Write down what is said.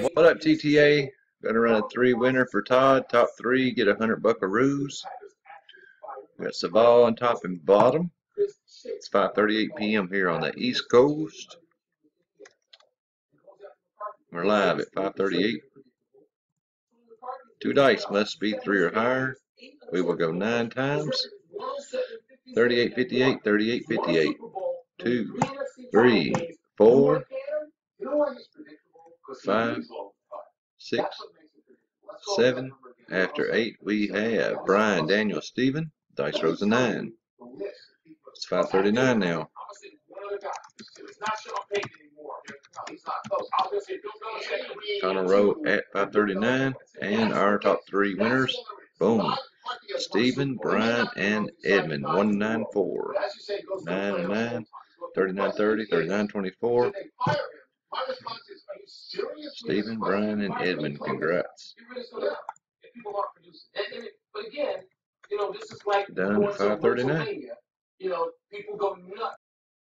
What up, TTA? Gonna run a 3 winner for Todd. Top 3 get 100 buckaroos. We got Saval on top and bottom. It's 5:38 p.m. here on the East Coast. We're live at 5:38. 2 dice must be 3 or higher. We will go 9 times. 38.58, 38.58. 2, 3, 4, 5, 6, 7. After 8, we have Brian, Daniel, Stephen. Dice rolls a 9. It's 5:39 now. Final row at 5:39, and our top 3 winners. Boom. Stephen, Brian, and Edmund. 194, 9 and 9, 39.30, 39.24. Stephen, Brian, and Edmund. Congrats. Done 5:39.